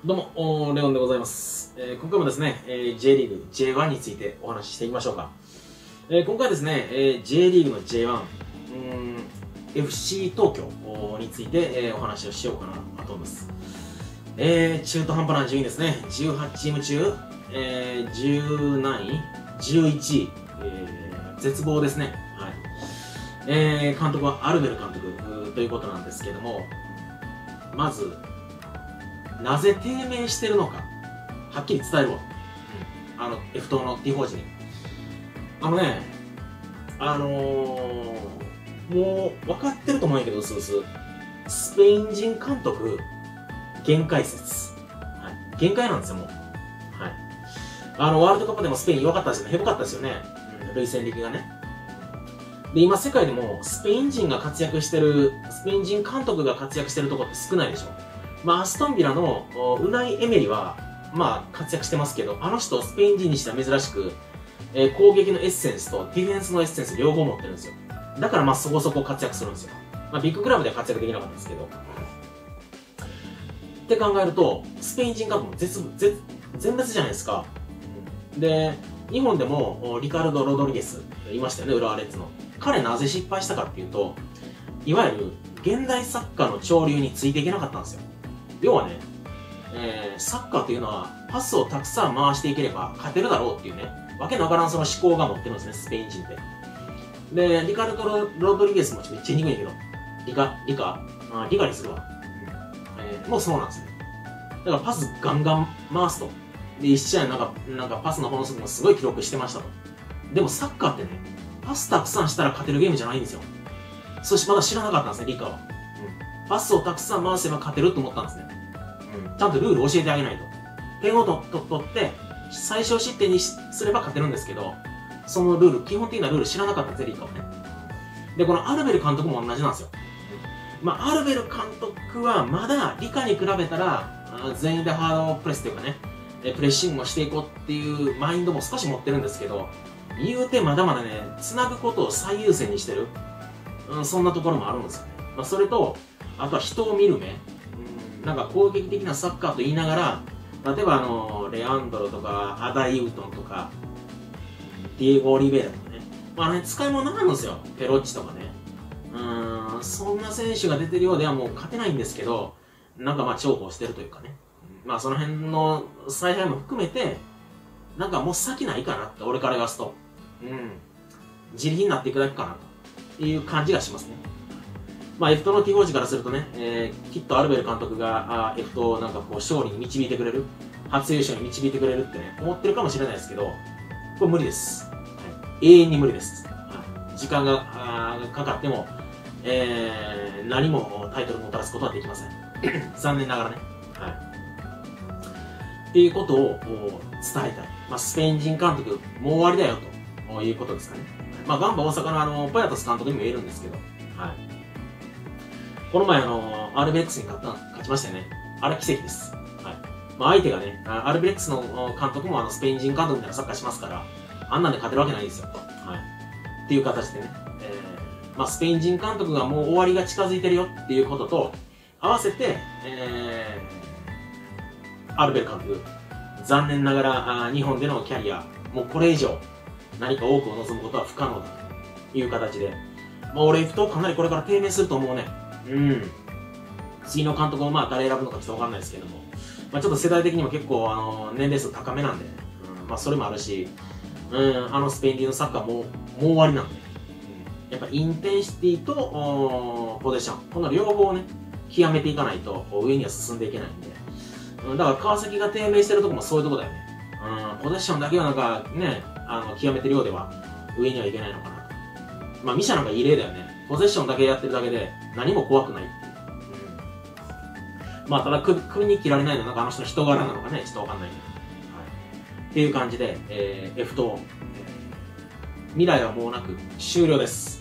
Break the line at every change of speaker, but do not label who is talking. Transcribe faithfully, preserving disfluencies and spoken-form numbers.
どうも、おーレオンでございます。えー今回もですね、えー J リーグ ジェイワン についてお話ししていきましょうか。えー今回はですね、えー J リーグの ジェイワン、うーん エフシー 東京について、えーお話をしようかなと思います。えー中途半端な順位ですね。じゅうはちチーム中、えー、じゅう何位 ?じゅういちい、えー絶望ですね。はい。えー監督はアルベル監督ということなんですけども、まず、なぜ低迷してるのか、はっきり伝えるわ。うん、あの、F 党のティフォージに。あのね、あのー、もう分かってると思うんやけど、うすうす。スペイン人監督、限界説。はい。限界なんですよ、もう。はい。あの、ワールドカップでもスペイン弱かったですよね。へぼかったですよね。うん、ルイス・エンリケがね。で、今世界でもスペイン人が活躍してる、スペイン人監督が活躍してるとこって少ないでしょ。まあ、アストンビラのウナイ・エメリは、まあ、活躍してますけど、あの人、スペイン人にしては珍しく、えー、攻撃のエッセンスとディフェンスのエッセンス両方持ってるんですよ。だから、まあ、そこそこ活躍するんですよ。まあ、ビッグクラブでは活躍できなかったんですけど。って考えると、スペイン人監督も絶絶全滅じゃないですか。で、日本でもリカルド・ロドリゲスいましたよね、浦和レッズの。彼なぜ失敗したかっていうと、いわゆる現代サッカーの潮流についていけなかったんですよ。要はね、えー、サッカーというのはパスをたくさん回していければ勝てるだろうっていうね、わけのわからんその思考が持ってるんですね、スペイン人って。で、リカルドロ・ロドリゲスもちょっとめっちゃ言いにくいんだけど、リカ、リカ、あリカにするわ。えー、もうそうなんですね。だからパスガンガン回すと。で、いち試合なんか、なんかパスの本数もすごい記録してましたと。でもサッカーってね、パスたくさんしたら勝てるゲームじゃないんですよ。そしてまだ知らなかったんですね、リカは。うん。パスをたくさん回せば勝てると思ったんですね。うん。ちゃんとルール教えてあげないと。点をとと取って、最小失点にすれば勝てるんですけど、そのルール、基本的なルール知らなかったんですね、リカはね。で、このアルベル監督も同じなんですよ。まあ、アルベル監督はまだリカに比べたら、全員でハードプレスというかね、プレッシングをしていこうっていうマインドも少し持ってるんですけど、言うてまだまだね、繋ぐことを最優先にしてる。うん、そんなところもあるんですよね。まあ、それと、あとは人を見る目。うん、なんか攻撃的なサッカーと言いながら、例えばあの、レアンドロとか、アダイウトンとか、ディエゴ・オリベイラとかね。まあね、使い物なんですよ。ペロッチとかね。うーん、そんな選手が出てるようではもう勝てないんですけど、なんかまあ重宝してるというかね。まあその辺の采配も含めて、なんかもう先ないかなって、俺から言わすと。うん。自力になっていくだけかなという感じがしますね。まあ F 党のティフォージからするとね、えー、きっとアルベル監督があ F 党をなんかこう勝利に導いてくれる、初優勝に導いてくれるってね、思ってるかもしれないですけど、これ無理です。はい、永遠に無理です。はい、時間がかかっても、えー、何もタイトルをもたらすことはできません。残念ながらね。はい。っていうことを伝えたい。まあ、スペイン人監督、もう終わりだよということですかね。まあ、ガンバ大阪のあの、ポヤトス監督にも言えるんですけど、はい。この前あの、アールビーエックス に勝った、勝ちましたよね。あれ奇跡です。はい。まあ、相手がね、アールビーエックス の監督もあの、スペイン人監督みたいなサッカーしますから、あんなんで勝てるわけないですよ。はい。っていう形でね、えー、まあ、スペイン人監督がもう終わりが近づいてるよっていうことと、合わせて、えー、アルベル監督、残念ながらあ日本でのキャリア、もうこれ以上何か多くを望むことは不可能だという形で、まあ、俺、F 党かなりこれから低迷すると思うね。うん。次の監督をまあ誰選ぶのかちょっとわかんないですけども、まあ、ちょっと世代的にも結構あの年齢層高めなんで、うん、まあそれもあるし、うん、あのスペインリーグのサッカーももう終わりなんで、うん、やっぱインテンシティとポゼッション、この両方をね、極めていかないと上には進んでいけないんで、うん、だから川崎が低迷してるとこもそういうとこだよね。うん、ポゼッションだけはなんかね、あの極めてるようでは上にはいけないのかなと。まあミシャなんかいい例だよね。ポゼッションだけやってるだけで何も怖くないっていう。うん、まあただ首首に切られないのはなんかあの人の人柄なのかね、ちょっとわかんないけど。はい、っていう感じで、えー、F 党、えー、未来はもうなく終了です。